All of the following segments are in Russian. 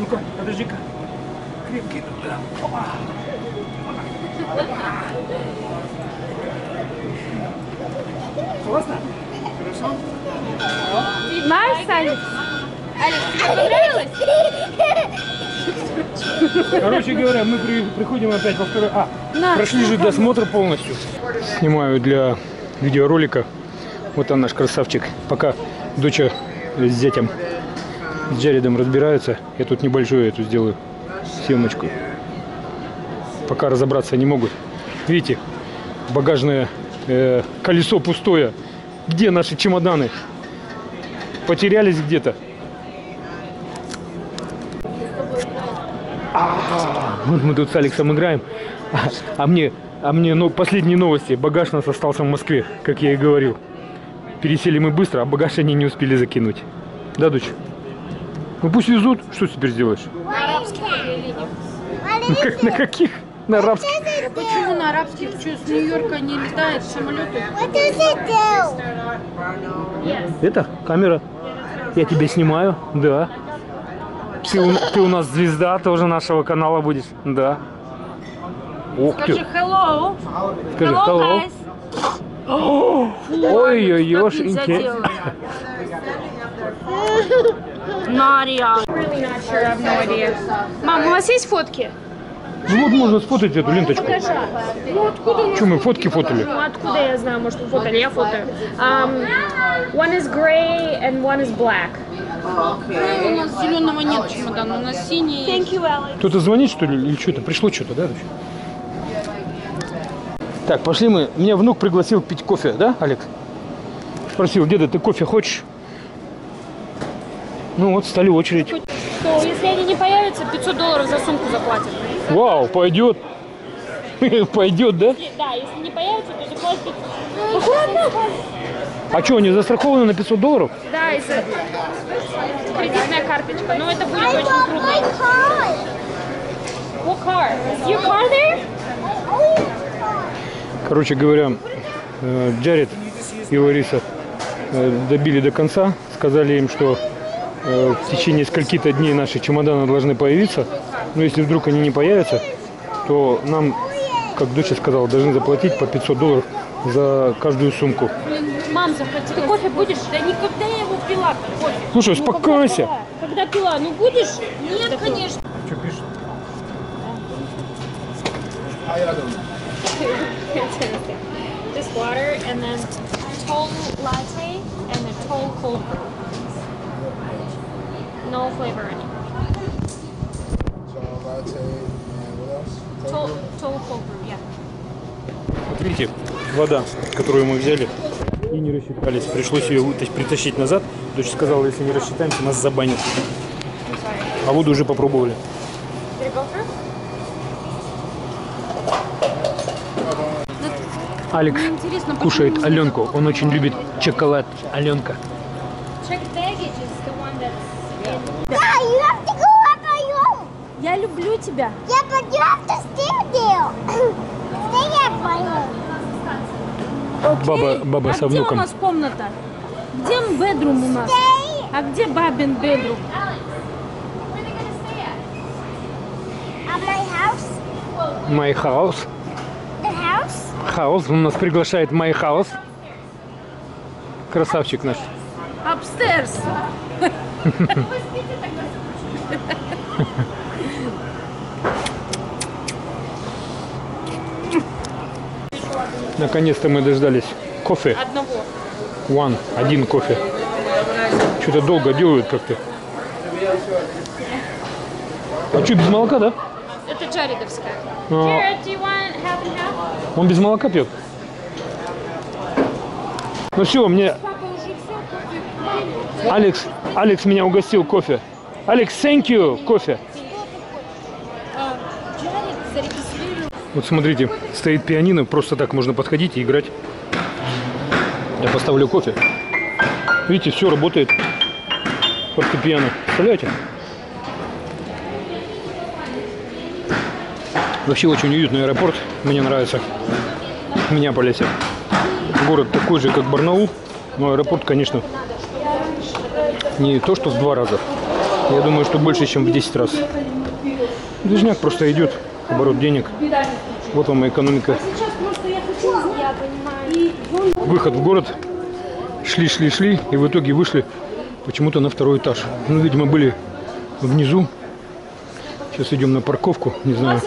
Ну-ка, подожди-ка. Крепкий. Опа. Классно? Хорошо? Nice, Алекс. Алекс, тебе понравилось? Короче говоря, мы приходим опять во второй... Прошли же досмотр полностью. Снимаю для видеоролика. Вот он наш красавчик. Пока доча с зятем, с Джаредом разбираются, я тут небольшую эту сделаю съемочку. Пока разобраться не могут. Видите, багажное колесо пустое. Где наши чемоданы? Потерялись где-то. Вот мы тут с Алексом играем. А мне последние новости. Багаж у нас остался в Москве, как я и говорил. Пересели мы быстро, а багаж они не успели закинуть. Да, дочь? Ну пусть везут. Что теперь сделаешь? На арабских авиалиниях. На каких? На арабских? Почему на арабских? Что, с Нью-Йорка не летает самолеты? Это камера. Я тебя снимаю. Да. Ты у нас звезда тоже нашего канала будешь. Да. Ух ты. Скажи hello. Скажи Hello, guys. Ой-ой-ой. Мам, у вас есть фотки? Ну вот можно сфотать эту ленточку. Покажи. Ну откуда? Что мы фотки фотали? Ну откуда я знаю, может вы фотали? Я фотаю. One is gray and one is black. У нас зеленого нет чемодана, у нас синий. Thank you, Alex. Кто-то звонит, что ли, или что-то? Пришло что-то, да? Так, пошли мы. Меня внук пригласил пить кофе, да, Алекс? Спросил, деда, ты кофе хочешь? Ну вот, стали в очередь. То, если они не появятся, $500 за сумку заплатят. Вау, пойдет. Пойдет, да? Да, если не появятся, то заплатят. Аккуратно. А что, они застрахованы на $500? Да, если кредитная карточка. Но это будет очень трудно. What car? Is your car there? Короче говоря, Джаред и Лариса добили до конца. Сказали им, что в течение скольки-то дней наши чемоданы должны появиться. Но если вдруг они не появятся, то нам, как дочь сказала, должны заплатить по $500 за каждую сумку. Мам, захвати. Ты кофе будешь? Да никогда я его пила. Кофе. Слушай, успокойся. Когда пила? Ну будешь? Нет, конечно. Что пишет? Just water and then tall latte and a tall cold brew. No flavor any. Tall latte and what else? Tall cold brew, yeah. Вот видите, вода, которую мы взяли и не рассчитались. Пришлось ее притащить назад. Дочь сказала, если не рассчитаемся, нас забанят. А воду уже попробовали. Did it go through? Алекс кушает Аленку. Он очень любит шоколад. Аленка. Check baggage is the one that's in. Да, you have to go up alone. Я люблю тебя. Yeah, but you have to stay there. Stay at my home. Баба со А где у внуком. нас комната? Где бедрум у нас? Stay А где бабин бедрум? at my house. My house. The house? Хаус. Он нас приглашает в my house. Красавчик наш. Upstairs. Наконец-то мы дождались кофе. Одного. Один кофе. Что-то долго делают как-то. А что, без молока, да? Это Джаредовская. А. Jared, do you want half and half? Он без молока пьет. Ну все, мне Папа уже все. Алекс меня угостил кофе. Алекс, thank you, кофе. Джаред зарегистрировал. Вот смотрите, стоит пианино, просто так можно подходить и играть. Я поставлю кофе. Видите, все работает. Фортепиано. Представляете? Вообще очень уютный аэропорт. Мне нравится. В Миннеаполисе. Город такой же, как Барнаул. Но аэропорт, конечно, не то, что в 2 раза. Я думаю, что больше, чем в 10 раз. Движняк просто идет, оборот денег. Вот вам и экономика. Выход в город. Шли, и в итоге вышли почему-то на второй этаж. Ну, видимо, были внизу. Сейчас идем на парковку, не знаю.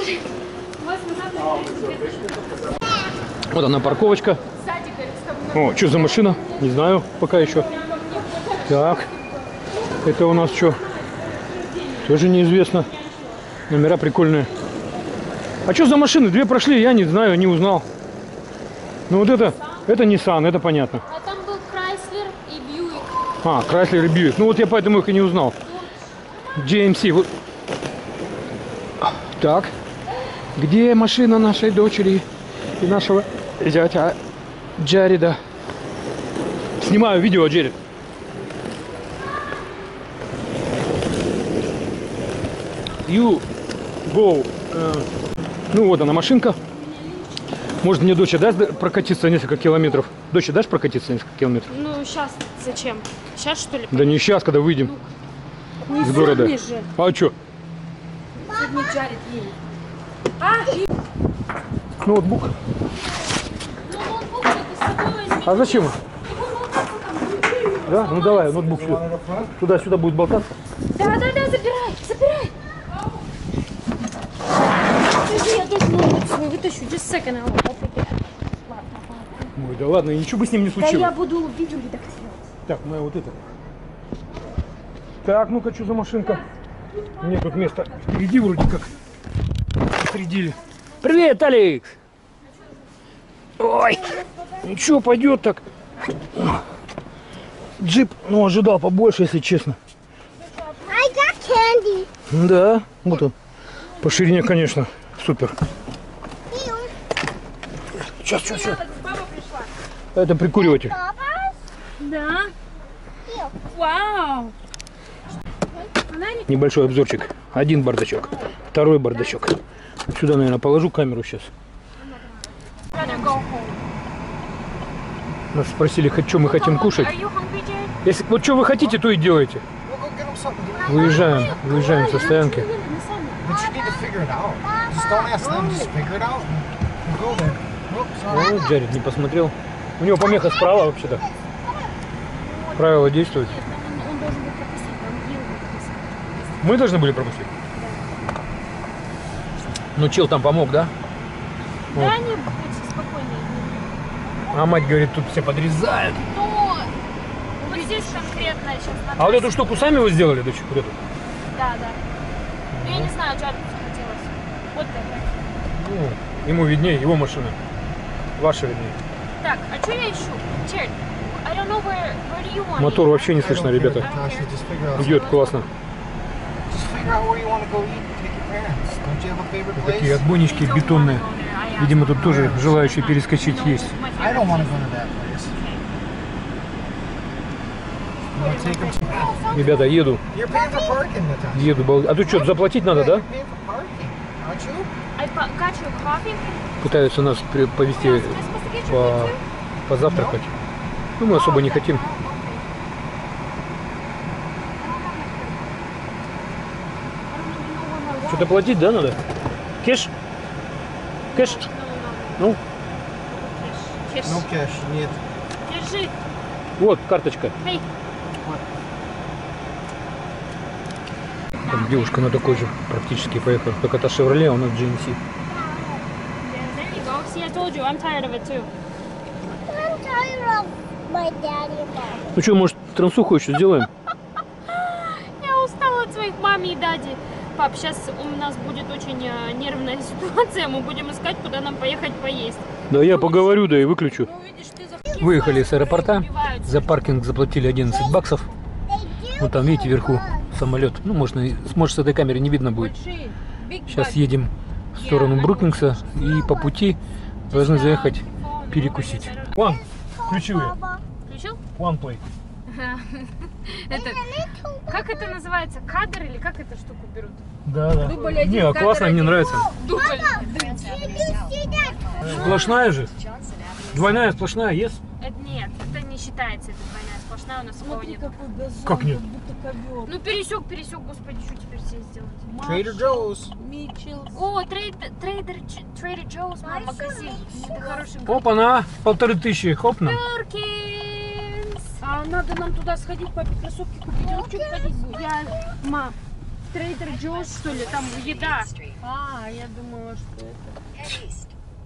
Вот она парковочка. О, что за машина? Не знаю пока еще. Так, это у нас что? Тоже неизвестно. Номера прикольные. А что за машины? Две прошли, я не знаю, не узнал. Ну вот это Nissan, это понятно. А там был Chrysler и Buick. А, Chrysler и Buick. Ну вот я поэтому их и не узнал. GMC. Вот. Так. Где машина нашей дочери и нашего зятя Джареда? Снимаю видео, Джаред. You go. Ну вот она машинка. Может мне дочь даст прокатиться несколько километров? Дочь дашь прокатиться несколько километров? Ну сейчас зачем? Сейчас что ли? Да не сейчас, когда выйдем из города. Же. А что? Сегодня Джаред едет. Ноутбук. Ну ноутбук ты с собой возьми. А зачем? Да? Ну давай, ноутбук сюда. Туда-сюда будет болтаться. Да, забирай. Подожди, я тоже ноутбук свой вытащу. Just a second, Ой, да ладно, ничего бы с ним не Да случилось. я буду видео редактировать. Так, моя вот это. Так, ну-ка, что за машинка? Нет тут места впереди вроде как. Средили. Привет, Алекс! Ой, ничего, пойдет так. Джип, ну, ожидал побольше, если честно. I got candy. Да, вот он. По ширине, конечно, супер. Сейчас. Это прикуриватель. Да. Вау. Небольшой обзорчик. Один бардачок, второй бардачок. Вот сюда, наверное, положу камеру сейчас. Нас спросили, что мы хотим кушать. Если вот что вы хотите, то и делайте. Выезжаем со стоянки. О, Джаред не посмотрел. У него помеха справа вообще-то. Правила действуют. Он должен был пропустить, там Гил пропустил. Мы должны были пропустить? Ну, чел там помог, да? Да, они спокойные. А мать говорит, тут все подрезают. Ну, вот здесь конкретно сейчас на А вот эту штуку сами вы сделали, дочь? Вот эту? Да. Ну, я не знаю, Джаред захотелось. Вот это. Ну, ему виднее, его машина. Ваша виднее. Так, а что я ищу? Джаред, I don't know where do you want Мотор вообще не слышно, ребята. Идет классно. Такие отбойнички бетонные. Видимо, тут тоже желающие перескочить есть. Ребята, еду. А тут что, заплатить надо, да? Пытаются нас повезти позавтракать. Ну, мы особо не хотим. Что-то платить, да, надо? Кэш? Кэш? Ну? No cash, нет. Держи. Вот, карточка. Эй. Там девушка на такой же практически поехала. Только это Chevrolet, а у нас GMC. There you go. See, I told you, I'm tired of it too. I'm tired of my daddy and mom. Ну что, может, трансуху еще сделаем? Я устала от своих мамы и дади. Пап, сейчас у нас будет очень нервная ситуация. Мы будем искать, куда нам поехать поесть. Да я поговорю, да и выключу. Выехали с аэропорта. За паркинг заплатили 11 баксов. Вот там, видите, вверху самолет. Ну, может, с этой камеры не видно будет. Сейчас едем в сторону Брукингса. И по пути должны заехать перекусить. Вон, ключевые. Включил? One play. Это, как это называется? Кадр или как эту штуку берут? Да. Не, а классно, мне нравится. Дубль. Сплошная же. Двойная сплошная, yes? Нет, это не считается, это двойная сплошная. смешная, у нас такого нет. Как нет? Ну пересек, господи, что теперь все сделать? Trader Joe's. О, Trader Joe's, мам, магазин. Это хороший Опа-на, 1500, хопна. Perkins. А надо нам туда сходить, папе кроссовки купить. Он что ходить будет? Мам, Trader Joe's, что ли, там еда. А, я думала, что это...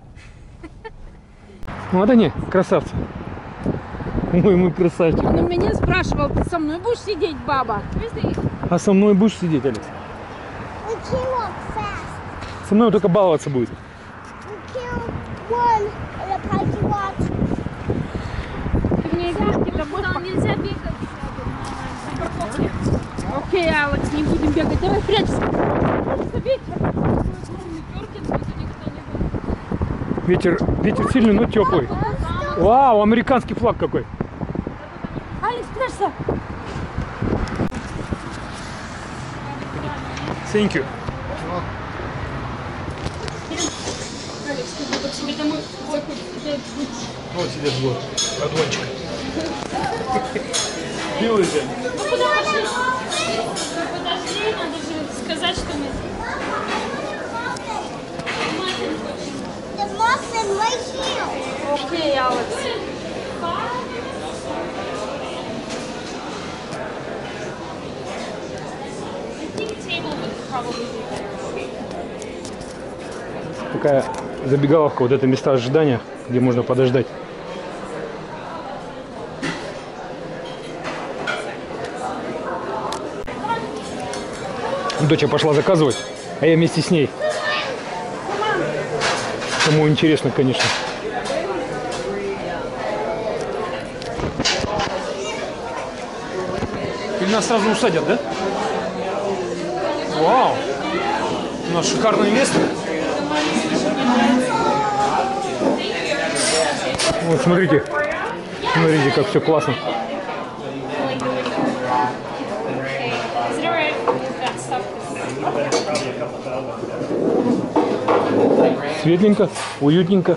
Вот они, красавцы. Ой, мы красавчик. Он у меня спрашивал, ты со мной будешь сидеть, баба? А со мной будешь сидеть, Алекс? We can walk fast. Со мной он только баловаться будет. We kill one in a party watch. Ты мне игрушки домой. Там нельзя бегать. Окей, Алекс, не будем бегать. Давай прячься. Ветер сильный, но теплый. Вау, американский флаг какой. Алекс, прячься. Thank you. Вот сидят вот, подвончик. Белый же. Подожди, надо же сказать, что мы... The muffin right here. Окей, Алекс. Такая забегаловка, вот это места ожидания, где можно подождать. Доча пошла заказывать, а я вместе с ней. Кому интересно, конечно. Или нас сразу усадят, да? Вау! У нас шикарное место. Вот смотрите. Смотрите, как все классно. Светленько, уютненько.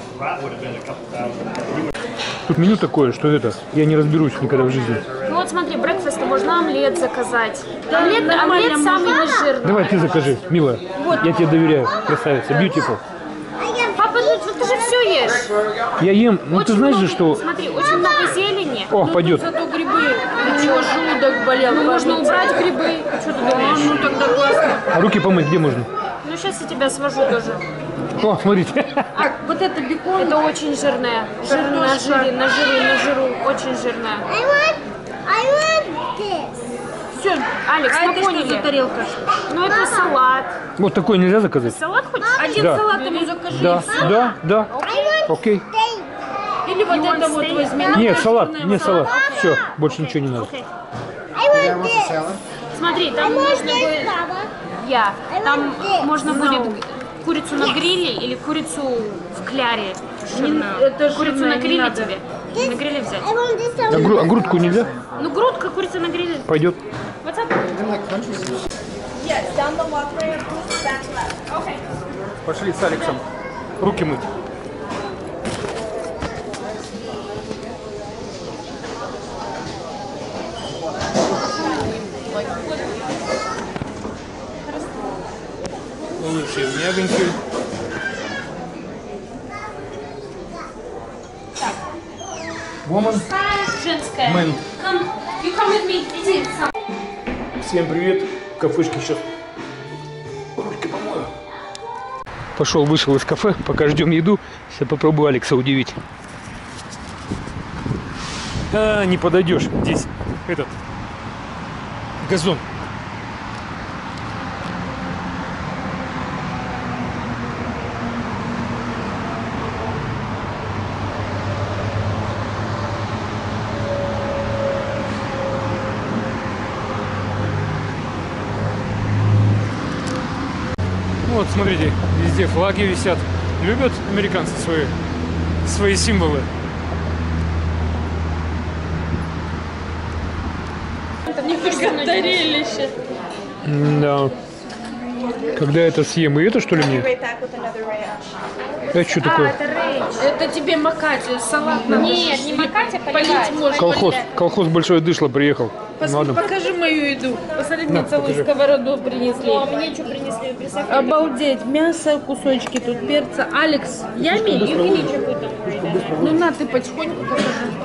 Тут меню такое, что это, я не разберусь никогда в жизни. Ну вот смотри, брекфаста можно омлет заказать. Омлет самый нежирный. Давай ты закажи, милая. Я тебе доверяю, красавица, beautiful. Папа, ну ты же все ешь. Я ем, ну ты знаешь же, что... Смотри, очень много зелени. О, пойдет. Зато грибы. У него желудок болел. Ну, можно убрать грибы. Что ты думаешь? Ну тогда классно. А руки помыть где можно? Ну сейчас я тебя свожу тоже. О, смотрите. А вот это бекон. Это очень жирное. Жирное на жире, на жиру. Очень жирное. I want this. Все. Алекс, А мы это что поняли. за тарелка? Ну это салат. Вот такой нельзя заказать? Салат хочешь? Один Да. салат ему закажи. Да, да, да. Окей. Steak. Или вот это вот steak? возьми. Нет, салат, не салат. Все, больше ничего не надо. Окей. I Dad want wants a this. salad. Смотри, там I want можно this, будет... Papa. Там this. можно будет курицу на гриле или курицу в кляре. Жирную. это Курицу жирное, на не гриле надо. тебе. На гриле взять. I want this А, one. а грудку нельзя? Ну грудка, курица на гриле. Пойдет. What's up? Even like country stuff. Okay. Пошли с Алексом руки мыть. Лучше мягонький. Woman. Женская. Man. Come, you come with me. Иди. Всем привет. В кафешке сейчас. Ручки помою. Вышел из кафе, пока ждем еду. Сейчас попробую Алекса удивить. А, не подойдешь. Здесь этот газон. Вот, смотрите, везде флаги висят. Любят американцы свои символы. Зрелище. Да. Когда это съем? И это что ли мне? Это что такое? Это Рэй. Это тебе макать, салат надо. Нет, не макать, а поливать. Колхоз Большое Дышло приехал. Надо. Покажи мою еду. Посмотри, мне целую сковороду принесли. А мне что принесли? Представь, Обалдеть, мясо, кусочки тут перца. Алекс, ями? Ну на, ты потихоньку покажи.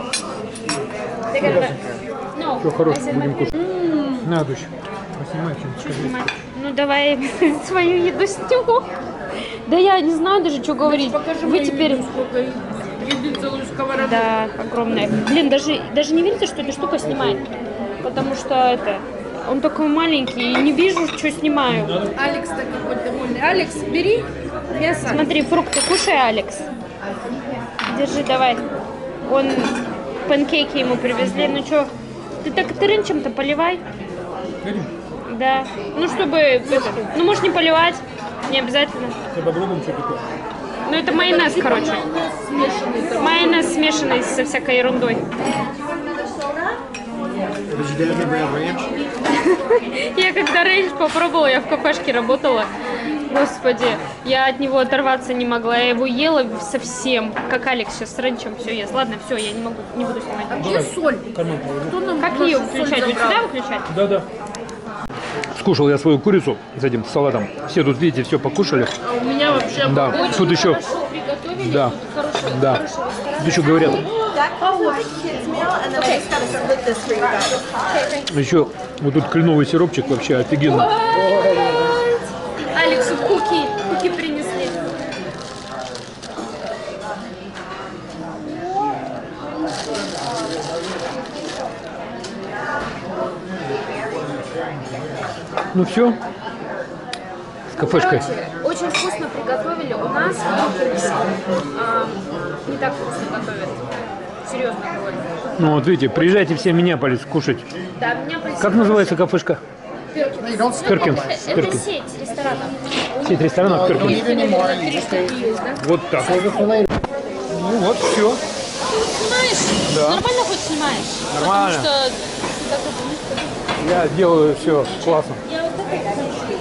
Все, хорош, будем кушать. На, дочь, поснимай что-нибудь. Ну давай свою еду сниму. Да я не знаю даже, что говорить. Покажи Вы мою теперь... еду, сколько еды, целую сковороду. Да, огромная. Блин, даже не видите, что эта штука снимает? Потому что это... Он такой маленький, и не вижу, что снимаю. Алекс так какой довольный. Алекс, бери мясо. Смотри, фрукты кушай, Алекс. Держи, давай. Он... Панкейки ему привезли. Ну что, ты рын чем-то поливай? Да. Ну, чтобы... ну, можешь не поливать. Не обязательно. Ну, это майонез, короче. Майонез смешанный со всякой ерундой. Я когда рейндж попробовала, я в кафешке работала. Господи, я от него оторваться не могла. Я его ела совсем. Как Алекс сейчас с рейнджем все ест. Ладно, все, я не буду снимать. Где соль? Кто нам Как ее включать? Вот сюда выключать? Да. Скушал я свою курицу с этим салатом. Все тут, видите, все покушали. А у меня вообще... Да, тут еще... Приготовили. Да, Хороший, да. хороший ресторан. Тут еще говорят, еще вот тут кленовый сиропчик вообще офигенно. Алексу куки принесли. Ну все, с кафешкой. Короче, очень вкусно приготовили. У нас в Брукинсе не так вкусно готовят. Серьезно говорю. Ну вот видите, приезжайте все в Миннеаполис кушать. Да, меня Как называется кафешка? Перкинс. Это сеть ресторанов. Сеть ресторанов Перкинс. Вот так. Ну вот, все. Снимаешь? Да. Нормально хоть снимаешь? Нормально. Потому что Я делаю все классно. я вот это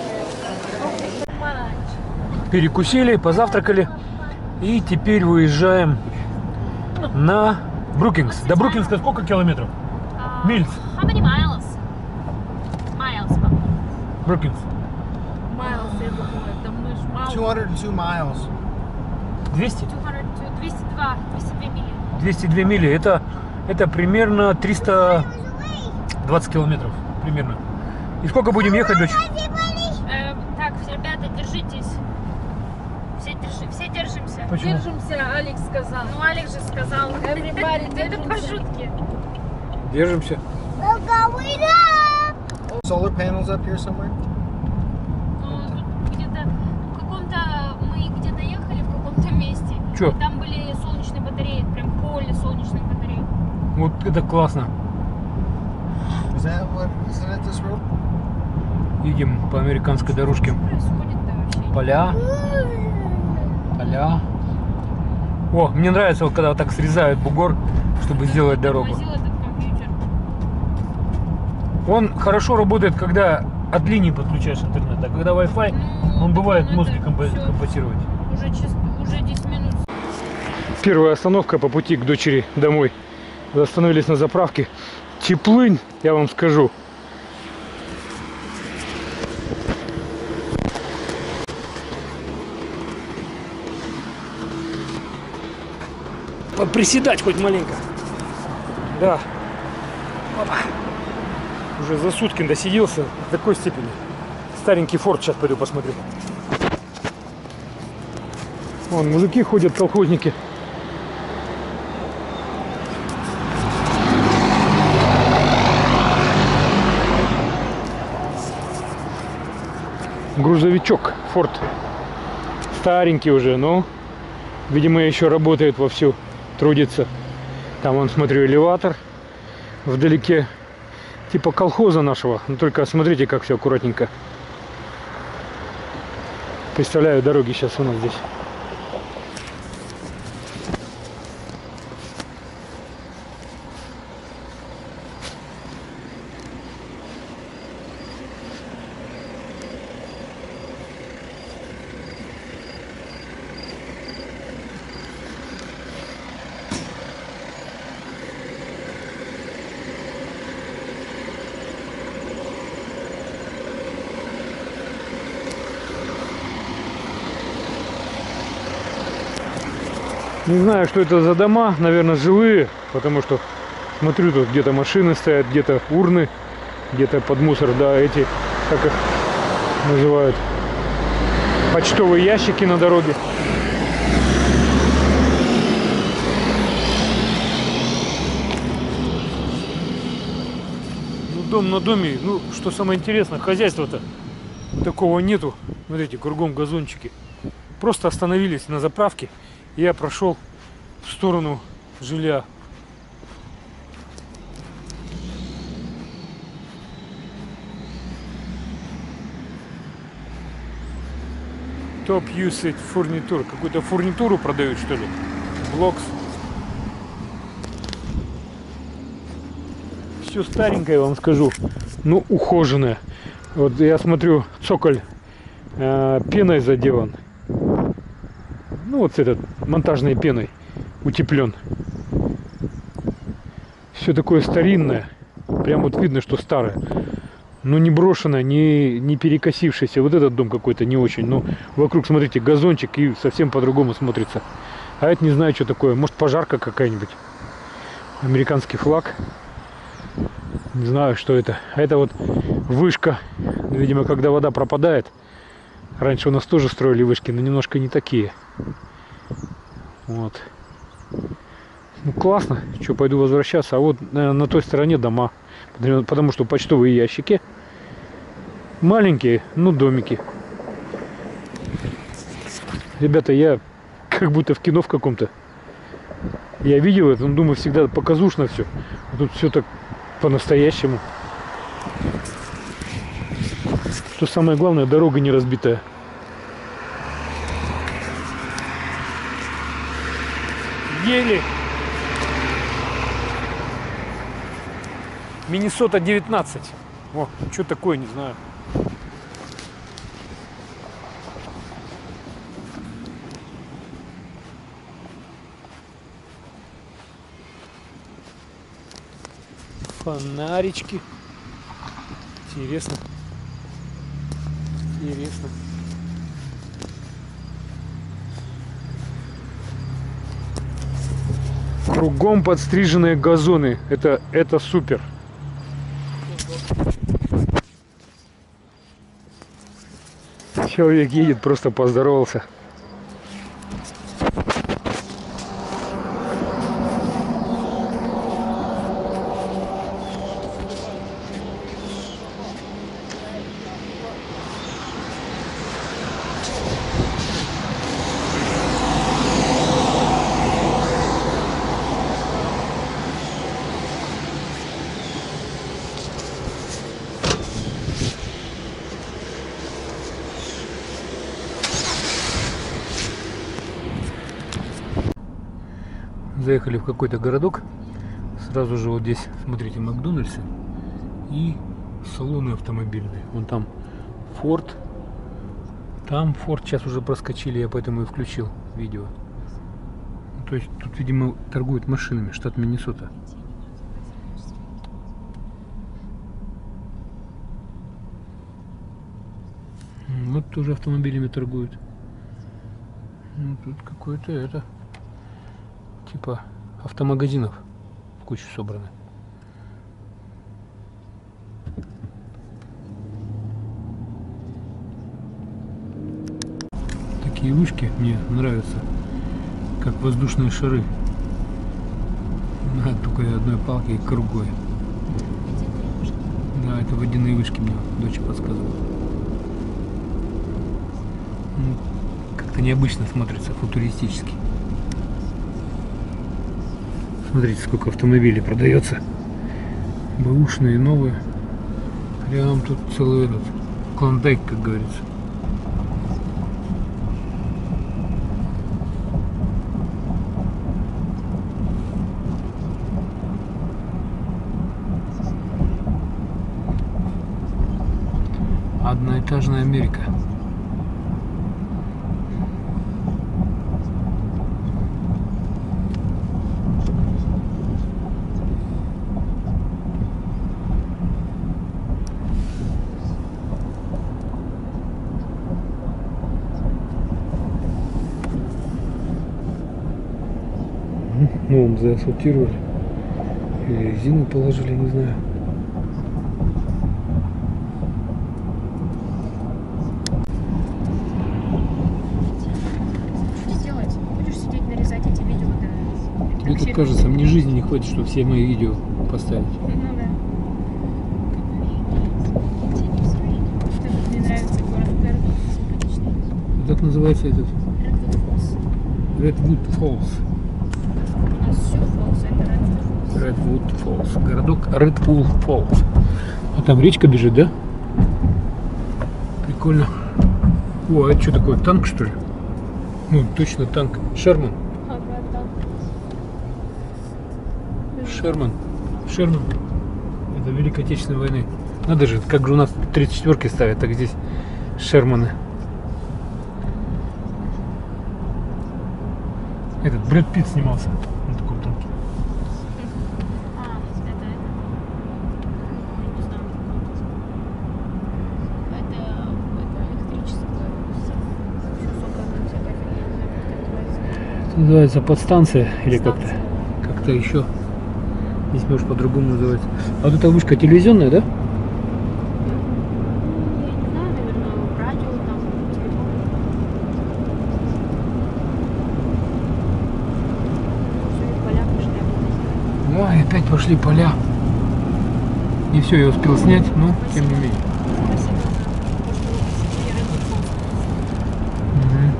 Перекусили, позавтракали. И теперь выезжаем на Брукингс. До Брукингса сколько километров? Мильс. How many miles? Miles. Брукингс. Майлз, я думаю, это мы ж 202 miles. 200? 202 мили. 202 мили. Это примерно 320 километров. Примерно. И сколько будем ехать, дочь? Так, ребята, держитесь. Все держимся. Почему? Держимся, Алекс сказал. Ну, Алекс же сказал. Everybody, Это держимся. пошутки. Держимся. We're going up. Solar panels up here somewhere? Ну, тут где-то в каком-то... Мы где-то ехали в каком-то месте. Чё? И там были солнечные батареи. Прям поле солнечных батарей. Вот это классно. Isn't it this road? Едем по американской дорожке. Происходит-то вообще. Поля. Поля. О, мне нравится, вот, когда вот так срезают бугор, чтобы сделать дорогу. Возил этот компьютер. Он хорошо работает, когда от линии подключаешь интернет, а когда Wi-Fi, он бывает ну, мозги это компенсировать. Уже 10 минут. Первая остановка по пути к дочери домой. Остановились на заправке. Теплынь, я вам скажу. Приседать хоть маленько. Да. Опа. Уже за сутки досиделся до такой степени. Старенький форт сейчас пойду посмотрю. Вон мужики ходят, колхозники. Грузовичок Форд. Старенький уже, но, видимо, еще работает вовсю, трудится. Там, вон, смотрю, элеватор вдалеке. Типа колхоза нашего. Но только смотрите, как все аккуратненько. Представляю дороги сейчас у нас здесь. Не знаю, что это за дома, наверное, жилые, потому что смотрю, тут где-то машины стоят, где-то урны, где-то под мусор, да, эти, как их называют, почтовые ящики на дороге. Ну, дом на доме, ну, что самое интересное, хозяйства-то такого нету. Смотрите, кругом газончики. Просто остановились на заправке, и я прошел в сторону жилья. Топ usage фурнитур. Какую-то фурнитуру продают, что ли? Блокс. Все старенькое, вам скажу. Ну, ухоженное. Вот я смотрю, цоколь пеной заделан. Ну, вот этот монтажной пеной утеплен. Все такое старинное. Прям вот видно, что старое. Ну, не брошенное, не перекосившееся. Вот этот дом какой-то не очень. Ну, вокруг, смотрите, газончик, и совсем по-другому смотрится. А это не знаю, что такое. Может, пожарка какая-нибудь. Американский флаг. Не знаю, что это. А это вот вышка. Видимо, когда вода пропадает. Раньше у нас тоже строили вышки, но немножко не такие. Вот. Ну, классно. Что, пойду возвращаться. А вот, наверное, на той стороне дома. Потому что почтовые ящики. Маленькие, ну, домики. Ребята, я как будто в кино в каком-то. Я видел это, но думаю, всегда показушно все. А тут все так по-настоящему. Что самое главное, дорога не разбитая. Ели. Миннесота 19. О, что такое, не знаю. Фонарички. Интересно. Интересно. Кругом подстриженные газоны. Это супер. Человек едет, просто поздоровался. Заехали в какой-то городок. Сразу же вот здесь, смотрите, Макдональдсы и салоны автомобильные. Вон там Форд. Там Форд сейчас уже проскочили, я поэтому и включил видео. То есть тут, видимо, торгуют машинами, штат Миннесота. Вот тоже автомобилями торгуют. Ну, тут какое-то это... типа автомагазинов в кучу собраны. Такие вышки мне нравятся, как воздушные шары. На только одной палке и кругой. Да, это водяные вышки, мне дочь подсказывала. Ну, как-то необычно смотрится, футуристически. Смотрите, сколько автомобилей продается. Бэушные, новые. Прям тут целый этот клондайк, как говорится. Одноэтажная Америка. новым заасфальтировали. Или резину положили, не знаю. Что делать? Будешь сидеть, нарезать эти видео, да? Мне так кажется, мне жизни не хватит, чтобы все мои видео поставить. Ну да. Что мне нравится город Перт, симпатичный. Как называется этот? Redwood Falls. Redwood Falls. У нас все Falls, это Redwood Falls. Redwood Falls. Городок Redwood Falls. А там речка бежит, да? Прикольно. О, а это что такое? Танк, что ли? Ну, точно танк. Шерман. Ага, да. Шерман. Шерман. Это Великой Отечественной войны. Надо же, как же у нас 34-ки ставят, так здесь Шерманы. Этот Брэд Питт снимался на таком танке. А, это... Не знаю. Это электрическое. Все, сука, на тебя офигенно, как это называется. Называется подстанция или Станция. как-то еще. Здесь может по-другому называется. А вот эта вышка телевизионная, да? Я не знаю, наверное, радио там, телефон. Все, и поля пошли. Да, и опять пошли поля. Не все я успел снять, но тем не менее. Спасибо за то, что вы посетили Redwood Falls.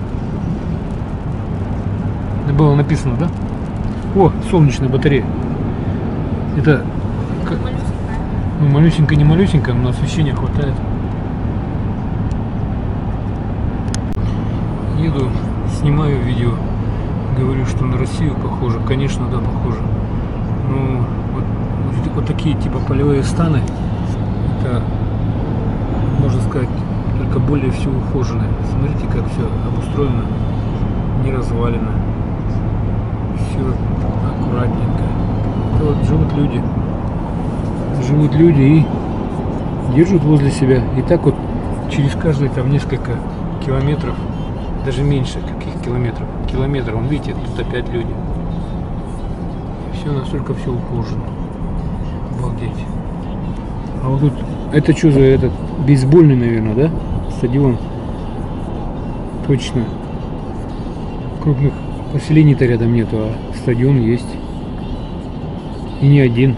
Это было написано, да? О, солнечная батарея. Это Это малюсенькая. ну, малюсенько, не малюсенько, но освещения хватает. Еду, снимаю видео, говорю, что на Россию похоже. Конечно, да, похоже. Ну, вот такие типа полевые станы, это, можно сказать, только более все ухоженные. Смотрите, как все обустроено, не развалено. Все аккуратненько. Это вот живут люди. Живут люди и держат возле себя. И так вот через каждые там несколько километров, даже меньше каких километров. Километров, вон, видите, тут опять люди. Все настолько все ухожено. Обалдеть. А вот тут, это что за этот, бейсбольный, наверное, да? Стадион. Точно. Крупных поселений-то рядом нету, а стадион есть. И не один.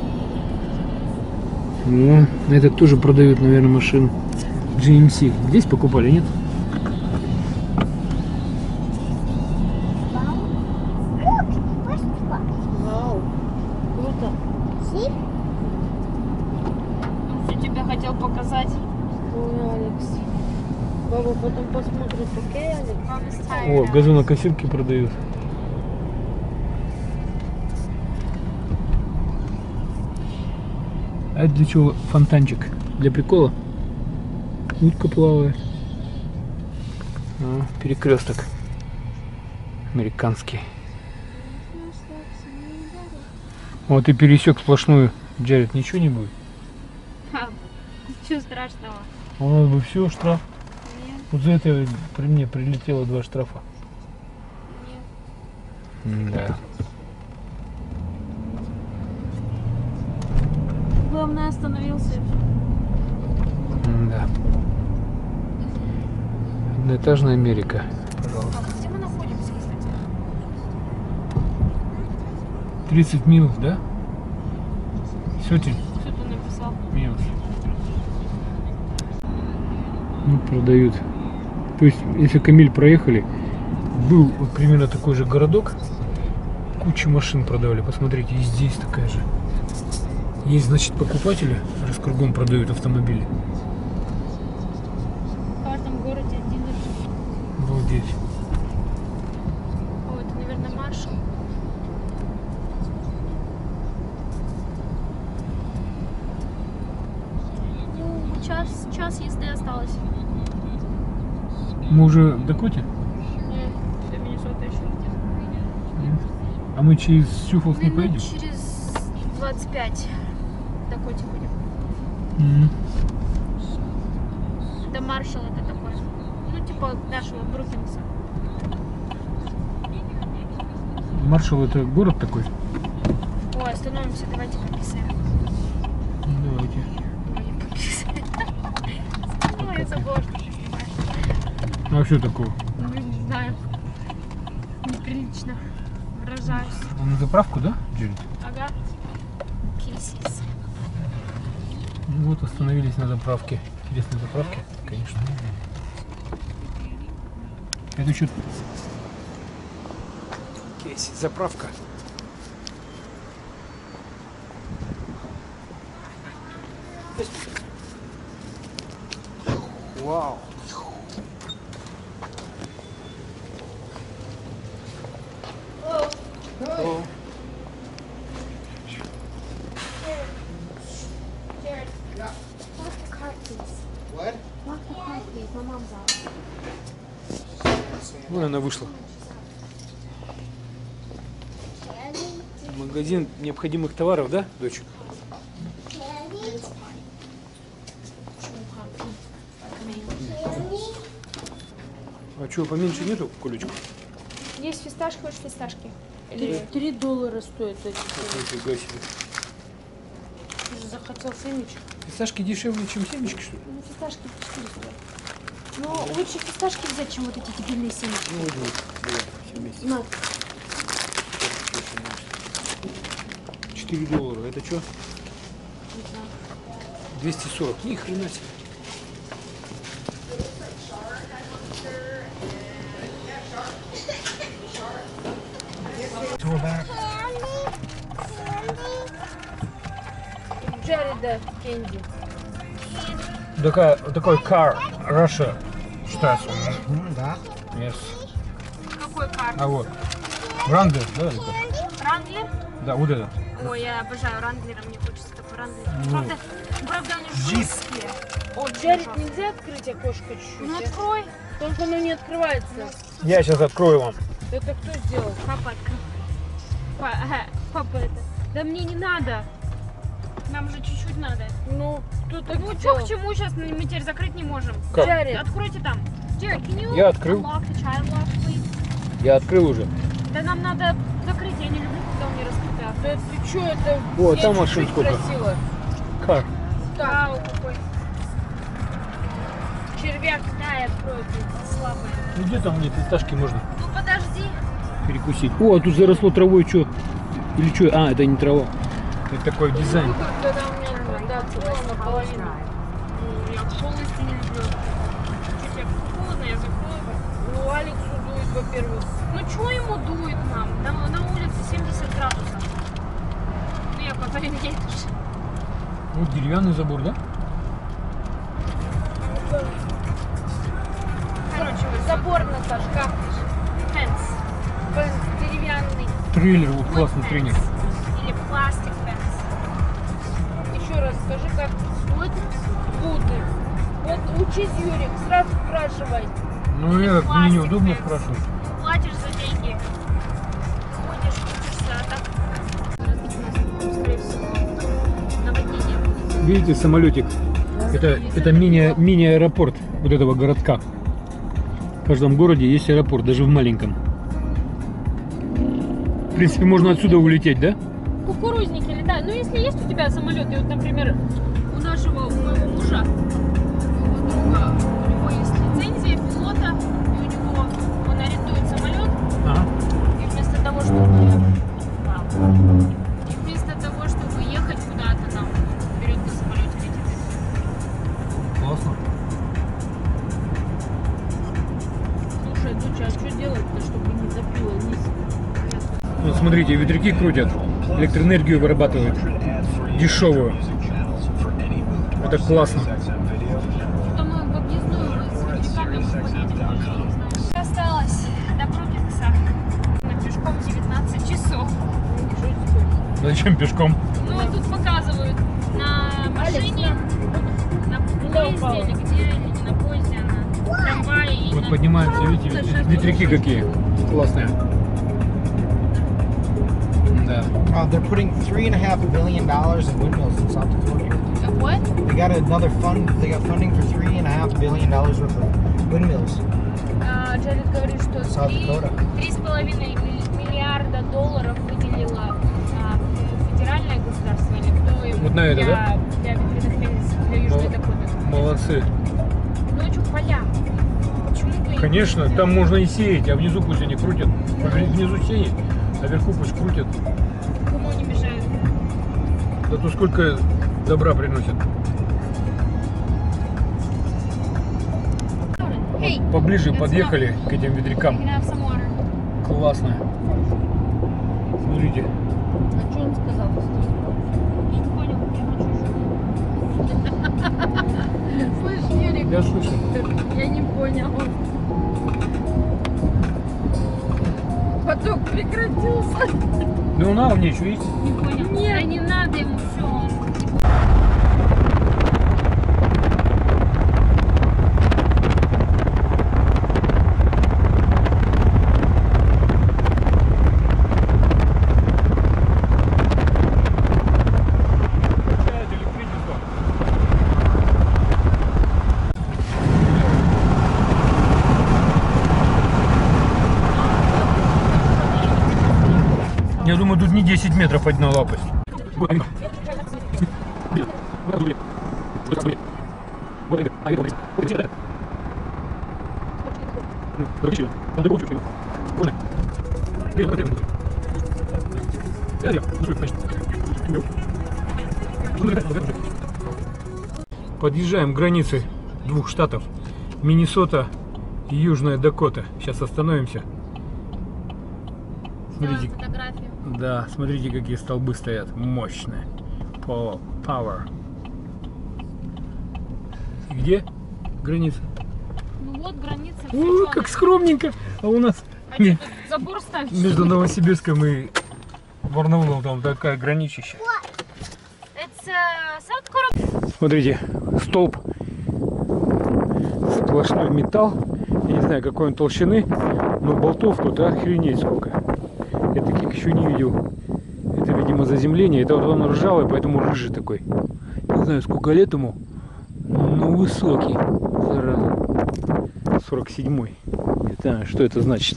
Ну, этот тоже продают, наверное, машин GMC. Здесь покупали, нет? Look, first one. Вау. Круто. See? Он все тебя хотел показать. Ой, Алекс. Баба потом посмотрит, окей, Алекс? О, газонокосилки продают. А это для чего фонтанчик? Для прикола? Утка плавает. А, перекресток. Американский. Вот и пересек сплошную. Джаред, ничего не будет? Ничего страшного. У нас бы все, штраф. Нет, Вот за это при мне прилетело 2 штрафа. нет. Да. Главное, остановился. Да. Одноэтажная Америка. Пожалуйста. Где мы находимся, кстати? 30 мил, да? Сотен Что ты написал? мил. Ну, продают. То есть, если Камиль проехали, был вот примерно такой же городок, кучу машин продавали. Посмотрите, и здесь такая же. Есть, значит, покупатели, раз кругом продают автомобили. В каждом городе дилер. Обалдеть. О, это, наверное, маршал. Ну, час езды осталось. Мы уже в Дакоте? Нет, до Миннесоты еще где-то. Нет. А мы через Сьюфолс не Минут поедем? через 25 в Дакоте будем. Мгм. Это маршал, это такой. Ну, типа нашего Брукинса. Маршалл это город такой? Ой, остановимся, давайте пописаем. Давайте. Ой, я забыла, что ты снимаешь. А что такого? Ну, не знаю. Неприлично выражаюсь. На заправку, да, Джерри? Ага. Kisses. Ну вот остановились на заправке. Интересные заправки, конечно. Это что? Кейси, заправка. Вау. Hello. Jared, lock the car, please. What? Lock the car, please. My mom's out. Вон она вышла. Магазин необходимых товаров, да, дочь? А что, поменьше нету колечков? Есть фисташки, хочешь фисташки? $3 стоит эти. Нифига себе. Ты же захотел семечек. Фисташки дешевле, чем семечки, что ли? Ну, фисташки 400. Но лучше фисташки взять, чем вот эти дебильные семечки. Ну, вот, давай, все вместе. На. $4. Это что? 240. Ни хрена себе. Джареда Кенди. Такой car Russia считается. Да. Yes. Какой кар? А вот. Wrangler, да? или как? Ранглер? Да, вот это. Ой, я обожаю Ранглера, мне хочется такой Ранглер. Ну. Правда, они жесткие. О, Джаред, нельзя открыть окошко чуть-чуть? Ну, открой. Только оно не открывается. Я сейчас открою вам. Это кто сделал? Папа, открой. Папа, это. Да мне не надо. Нам же чуть-чуть надо. Ну, кто так Ну, сделал? чё к чему сейчас мы теперь закрыть не можем? Как? Джаред. Откройте там. Jared, can you Я открыл. unlock the child lock, please? Я открыл уже. Да нам надо закрыть, я не люблю, когда у меня раскрытое окно. Да ты чё, это О, все там машин чуть-чуть сколько. красиво. Car. Вау, какой. Червяк, да, я открою, ты слабая. Ну где там мне фисташки можно Ну подожди. перекусить? О, а тут заросло травой, что? Или что? А, это не трава. Это такой дизайн. Когда у меня градация наполовину. Я полностью не люблю. Чуть я холодно, я закрою. Ну, Алексу дует, во-первых. Ну что ему дует, мам? Там на улице 70 градусов. Ну я по Фаренгейту же. Вот деревянный забор, да? Короче, вот Забор, Наташ, как? фэнс. Фэнс деревянный. Трейлер, вот классный тренер. Или пластик фэнс. Еще раз скажи, как Вот. буты. Вот учись, Юрик, сразу спрашивай. Ну, мне неудобно спрашивать. Ну, платишь за деньги. Ходишь, учишься, а так... Скорее всего, наводнение будет. Видите, самолетик? Это мини-аэропорт вот этого городка. В каждом городе есть аэропорт, даже в маленьком. В принципе, можно отсюда улететь, да? Кукурузники летают. Ну, если есть у тебя самолет, и вот, например, у моего мужа, у его друга, у него есть лицензия пилота, и у него он арендует самолет, Ага. и вместо того, чтобы ехать куда-то там, берет на самолете летит. Классно. Слушай, Дуча, а что делать-то, чтобы не запило вниз? Вот смотрите, ветряки крутят, электроэнергию вырабатывают, дешевую. Это классно. Что мы в объездную с ветряками поедем, даже не знаю. Осталось до Брукинса. На пешком 19 часов. Зачем пешком? Ну, вот тут показывают на машине, на поезде или где, или не на поезде, а на трамвае. И Вот на... поднимаются, видите, ветряки какие классные. Да. They're putting $3.5 billion in windmills in South Dakota. What? They got another fund. They got funding for $3.5 billion worth of windmills. Джаред говорит, что South Dakota. 3,5 миллиарда миллиарда долларов выделила федеральное государство или кто его Вот на это, да? для ветряных мельниц, для Южной Дакоты. Молодцы. Ну а что, поля? Почему бы и не Конечно, сделать? там можно и сеять, а внизу пусть они крутят. Внизу сеять, а вверху пусть крутят. Кому не мешают? Да то сколько добра приносят. Hey, Поближе that's подъехали к этим you ветрякам. can have some water. Классно. Смотрите. А что он сказал? Я не понял, я хочу. Слышь, Ерик, Я слышу. я не понял. Поток прекратился. Ну на, мне еще есть. Не понял. Нет. Да не надо ему все. Я думаю, тут не 10 метров одна лопасть. Подъезжаем к границе двух штатов. Миннесота и Южная Дакота. Сейчас остановимся. Смотрите. Фотографию. Да, смотрите, какие столбы стоят. Мощные. Power. Где граница? Ну вот граница. О, как скромненько. А у нас А что, тут забор ставишь? между Новосибирском и Барнаулом там такая граничища. Это South Korea. Смотрите, столб. Сплошной металл. Я не знаю, какой он толщины, но болтов тут охренеть сколько. Я таких еще не видел. Это, видимо, заземление. Это вот он ржавый, поэтому рыжий такой. Не знаю, сколько лет ему, но высокий. Зараза. 47-й. Не знаю, что это значит.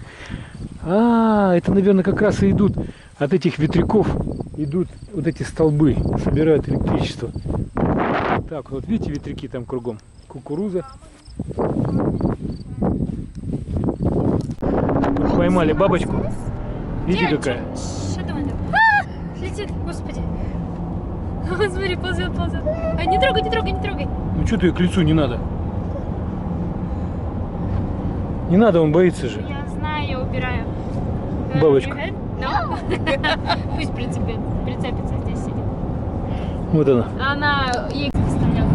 А, это, наверное, как раз и идут от этих ветряков. Идут вот эти столбы, собирают электричество. Так, вот видите, ветряки там кругом. Кукуруза. Поймали бабочку. Видите, какая? Что там это? Летит, господи. Вот смотри, ползет. А, не трогай, не трогай, не трогай. Ну что ты к лицу не надо? Не надо, он боится же. Я знаю, я убираю. Бабочку. No. Пусть прицепится, здесь сидит. Вот она. Она ей вставляла.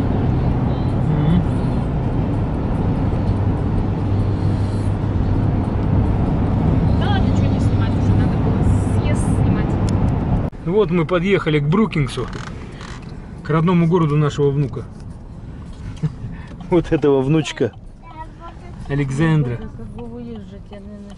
Да ладно, что не снимать, уже надо было съезд снимать. Вот мы подъехали к Брукингсу, к родному городу нашего внука. Вот этого внучка. Александра. Как бы выезжать, я, наверное,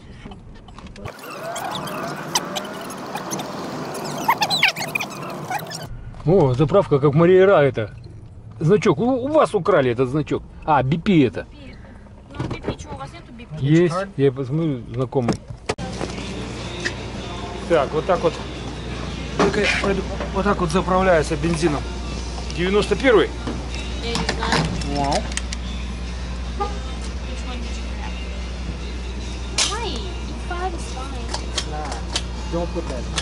О, заправка как Мария это. Значок. У вас украли этот значок. А, BP это. Ну, BP, что, у вас нету BP? Есть. Я посмотрю, знакомый. Так, вот так вот. Только я пойду. Вот так вот заправляется бензином. 91-й. Я не знаю. Вау. Why? E5 is fine. Don't put that.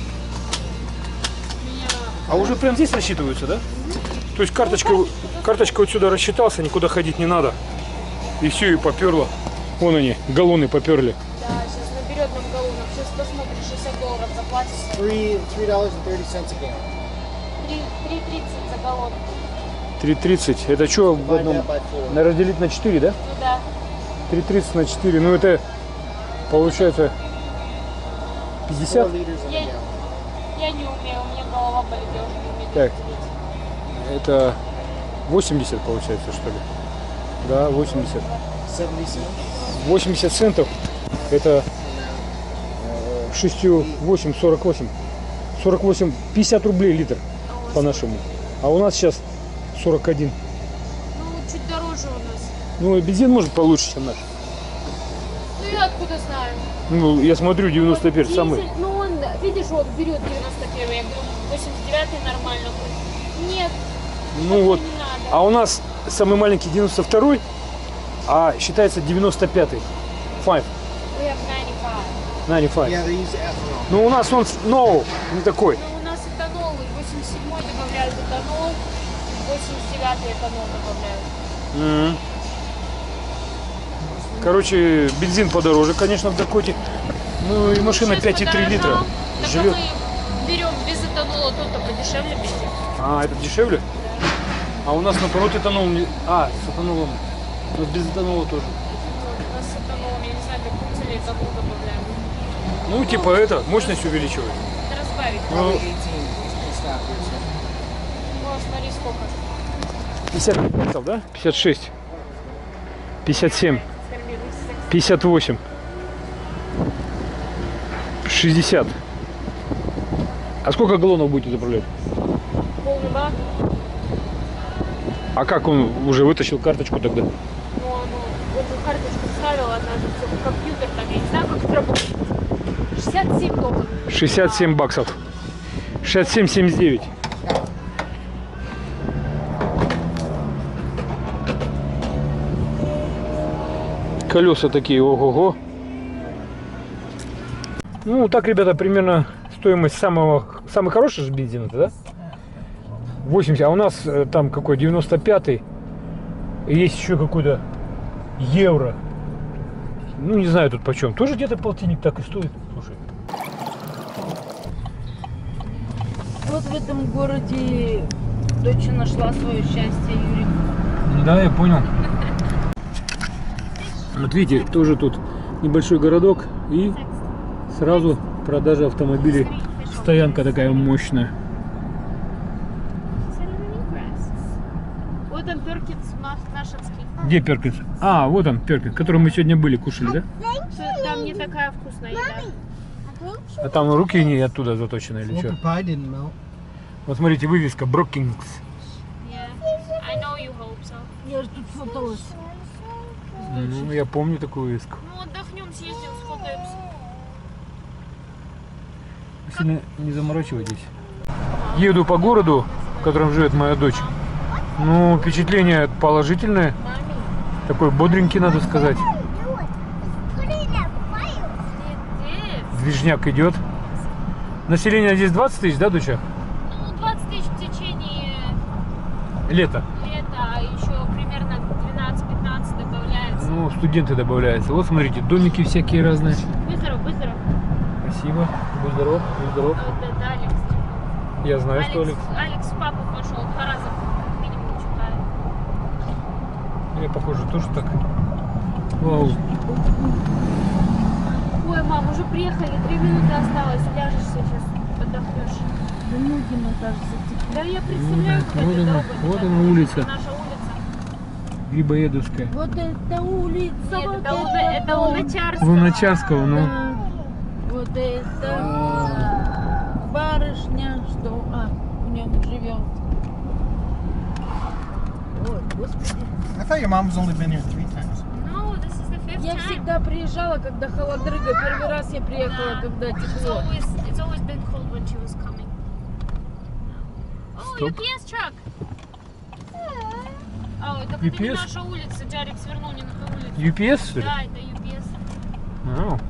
А уже прям здесь рассчитываются, да? То есть карточка вот сюда рассчитался, никуда ходить не надо. И все, и поперло. Вон они, галлоны поперли. Да, сейчас наберет нам галлонов. Сейчас посмотришь, $60 заплатишь. $3.30 a gallon. 3.30 за галлон. 3.30. Это что в Divide одном? that by 4. Надо разделить на 4, да? Ну да. 3.30 на 4. Ну это получается 4 50. liters in a Я- gallon. Я не умею, у меня голова болит, я уже не умею. Так. Это 80 получается, что ли? Да, 80. 70 cents. 80 центов. Это 6, 8, 48. 48, 50 рублей литр по-нашему. А у нас сейчас 41. Ну, чуть дороже у нас. Ну, и бензин может получше, чем наш. Ну, я откуда Откуда знаю? Ну, я смотрю, 91 самый. Дизель, ну он, видишь, вот берет 91, я говорю, 89 нормально будет. Нет, Ну вот. не надо. А у нас самый маленький 92, а считается 95-й. 5. We have 95. 95. Yeah, they use ethanol. Ну у нас он, no, не такой. Ну, у нас этанол, 87 добавляют этанол, 89 этанол добавляют. Короче, бензин подороже, конечно, в Дакоте. Ну и машина Сейчас 5,3 литра. подорожал, так Живет. мы берем без этанола, то-то подешевле бензин. А, это дешевле? А у нас наоборот этанол не... А, с этанолом. Но без этанола тоже. У нас с этанолом, я не знаю, как или этанол добавляем. Ну, типа это, мощность увеличивает. Это разбавить. Ну, 18 is stop here, so. Ну, а смотри, сколько. 50, да? 56. 57. 58. 60. А сколько галлонов будете заправлять? Полный бак. А как он уже вытащил карточку тогда? Ну, эту карточку вставил однажды все в компьютер, там, я не знаю, как это работает. 67 долларов. 67 баксов. 67,79. Колеса такие, ого-го. Ну, так, ребята, примерно стоимость самый хороший же бензин, это, да? 80, а у нас там какой, 95-й. И есть еще какой-то евро. Ну, не знаю тут почем. Тоже где-то полтинник так и стоит. Слушай. Вот в этом городе дочь нашла свое счастье, Юрий. Да, я понял. Вот видите, тоже тут небольшой городок и сразу продажа автомобилей. Стоянка такая мощная. Вот он, Перкинс нашинский. Где Перкинс? А, вот он, Перкинс, который мы сегодня были, кушали, да? Там не такая вкусная еда. А там руки не оттуда заточены или что? Apple pie didn't melt. Вот смотрите, вывеска Брокингс. Yeah. I know you hope so. Я же тут фоталась. Ну, я помню такую вывеску. Ну, отдохнем, съездим, сфотаемся. Сильно не заморачивайтесь. Еду по городу, в котором живет моя дочь. Ну, впечатление положительное. Такой бодренький, надо сказать. Put it in a fire. Движняк идет. Население здесь 20 тысяч, да, доча? Ну, 20 тысяч в течение Лето. лета, а еще примерно 12-15 добавляется. Ну, студенты добавляются. Вот смотрите, домики всякие разные. Быстро, быстро. Спасибо. Будь здоров, будь здоров. Да, Алекс. Я знаю, что Алекс. Алекс в папу пошел, 2 раза минимум читает. Я, похоже, тоже так. Вау. Ой, мам, уже приехали, 3 минуты осталось, ляжешься сейчас, отдохнешь. Да ноги, ну, кажется, Да я представляю, как Вот эта она, дорога. вот она улица. Наша улица. Грибоедовская. Вот это улица, Нет, вот это дом. Луначарская. Луначарского, ну. Да. Вот это барышня, что в нем живет. Ой, господи. I thought your mom's only been here 3 times. No, this is the 5th Я time. всегда приезжала, когда холодрыга. Первый раз я приехала, Да. когда It's тепло. always been cold when she was coming. Oh, Стоп. UPS truck. Oh, так это не UPS? наша улица, Джарик свернул не на ту улицу. UPS, что ли? Да, это UPS. Ау.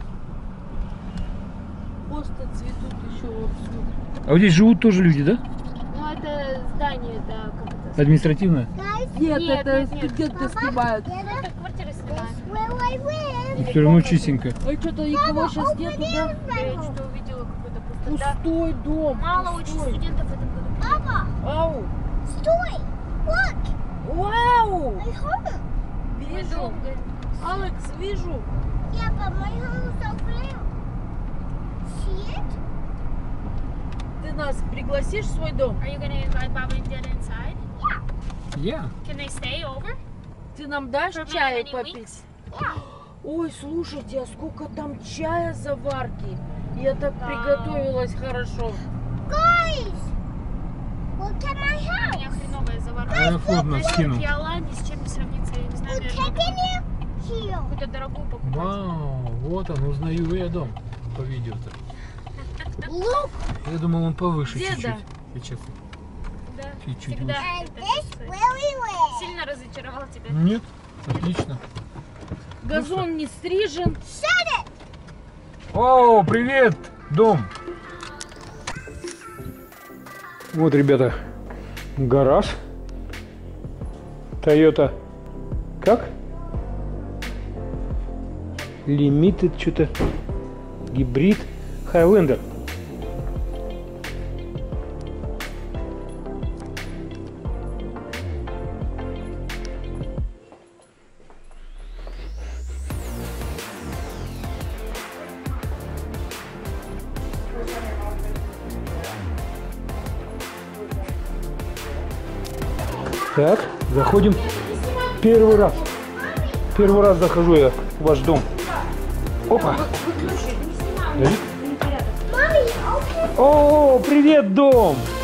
Просто цветут еще вовсю. А вот здесь живут тоже люди, да? Ну, это здание, да, как это? Административное? Нет, Нет, это нет, нет. студенты снимают. Это квартиры снимают. Where I live. И все равно чистенько. Ой, что-то никого сейчас нету, да? Я что-то увидела какой-то пустота. Пустой дом. Мало очень пустой. студентов в этом году. Papa, Ау. sтой. Look, Вау! my home. Вижу. Алекс, вижу. Yeah, but my home is over there. See it? Ты нас пригласишь в свой дом? Are you gonna invite Baba and Dada inside? Я. Can they stay over? Ты нам дашь For чая many попить? weeks? Ой, слушайте, а сколько там чая заварки. Я так Да. приготовилась хорошо. Guys, look at my У house. меня хреновая заварка. А я фото Знаешь, скинул. пиала ни с чем не сравнится, я не знаю, Look наверное. at in here. here. Какую-то дорогую покупать. Вау, вот он, узнаю я дом по видео-то. Look, Я думал, он повыше Деда. чуть-чуть. Сейчас. Да. Чуть-чуть Всегда. выше. and this very well. Сильно разочаровал тебя. Нет, отлично. Газон не стрижен. О, привет, дом. Вот, ребята, гараж. Toyota. Как? Limited что-то. Гибрид. Highlander. Так, заходим. Первый раз. Первый раз захожу я в ваш дом. Опа. Давид? О, привет, дом!